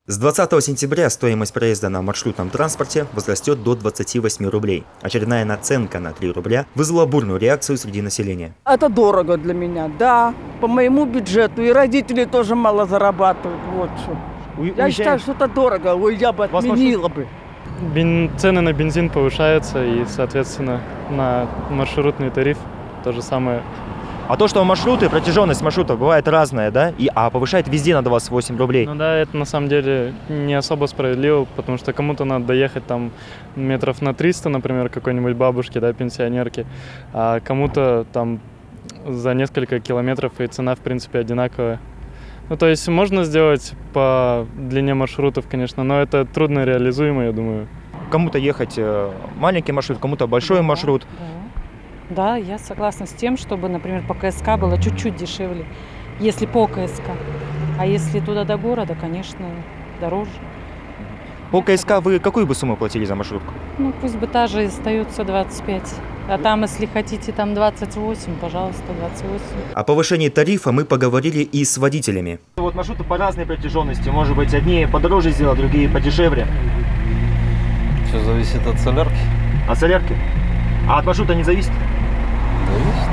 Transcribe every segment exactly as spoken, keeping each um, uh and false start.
С двадцатого сентября стоимость проезда на маршрутном транспорте возрастет до двадцати восьми рублей. Очередная наценка на три рубля вызвала бурную реакцию среди населения. Это дорого для меня, да, по моему бюджету. И родители тоже мало зарабатывают. Вот что. У, я считаю, что это дорого, ой, я бы отменила бы. Бен... Цены на бензин повышаются и, соответственно, на маршрутный тариф то же самое. А то, что маршруты, протяженность маршрута бывает разная, да? И, а повышает везде на двадцать восемь рублей. Ну да, это на самом деле не особо справедливо, потому что кому-то надо доехать там метров на триста, например, какой-нибудь бабушке, да, пенсионерке, а кому-то там за несколько километров и цена, в принципе, одинаковая. Ну, то есть можно сделать по длине маршрутов, конечно, но это трудно реализуемо, я думаю. Кому-то ехать маленький маршрут, кому-то большой да, маршрут. Да. Да, я согласна с тем, чтобы, например, по КСК было чуть-чуть дешевле, если по КСК. А если туда до города, конечно, дороже. По КСК вы какую бы сумму платили за маршрутку? Ну, пусть бы та же остается двадцать пять. А там, если хотите, там двадцать восемь, пожалуйста, двадцать восемь. О повышении тарифа мы поговорили и с водителями. Вот маршруты по разной протяженности. Может быть, одни подороже сделать, другие подешевле. Все зависит от солярки. От солярки? А от маршрута не зависит? Зависит,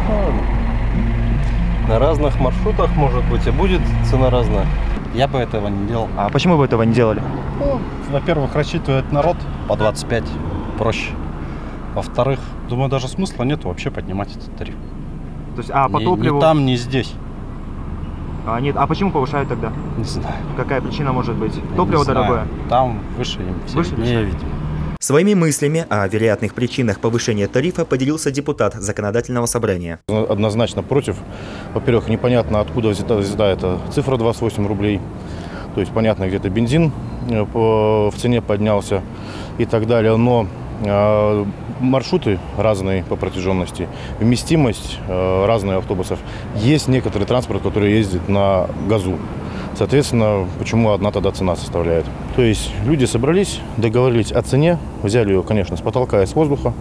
да. На разных маршрутах, может быть, и будет цена разная. Я бы этого не делал. А почему вы этого не делали? Ну, во-первых, рассчитывает народ по двадцать пять проще. Во-вторых, думаю, даже смысла нет вообще поднимать этот тариф. То есть, а по ни, топливу... Ни там, ни здесь. А, нет, а почему повышают тогда? Не знаю. Какая причина может быть? Я Топливо дорогое? Там выше им все выше, виднее, видимо. Своими мыслями о вероятных причинах повышения тарифа поделился депутат Законодательного собрания. Однозначно против. Во-первых, непонятно, откуда взята, взята эта цифра двадцать восемь рублей. То есть понятно, где-то бензин в цене поднялся и так далее. Но э, маршруты разные по протяженности, вместимость э, разных автобусов. Есть некоторый транспорт, который ездит на газу. Соответственно, почему одна тогда цена составляет? То есть люди собрались, договорились о цене, взяли ее, конечно, с потолка и с воздуха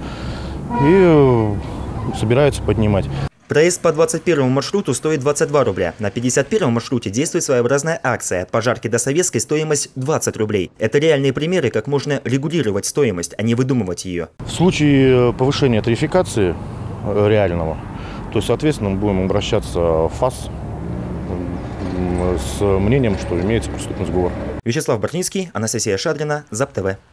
и собираются поднимать. Проезд по двадцать первому маршруту стоит двадцать два рубля. На пятьдесят первом маршруте действует своеобразная акция. От Пожарки до Советской стоимость двадцать рублей. Это реальные примеры, как можно регулировать стоимость, а не выдумывать ее. В случае повышения тарификации реального, то, соответственно, мы будем обращаться в ФАС с мнением, что имеется преступный сговор. Вячеслав Бортницкий, Анастасия Шадрина, ЗАП-ТВ.